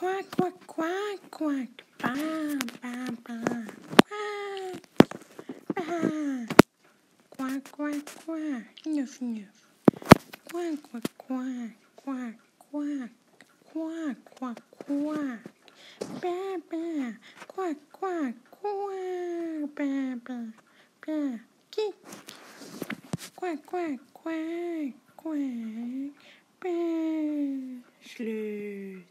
Quack, quack, quack, quack. Ba, ba, ba. Quack, ba. Quack, quack, quack. Sniff, sniff. Quack, quack, quack, quack, quack. Quack, quack, quack. Ba, ba. Quack, quack, quack. Ba, ba, ba. Kick. Quack, quack, quack, quack. Ba. Slut.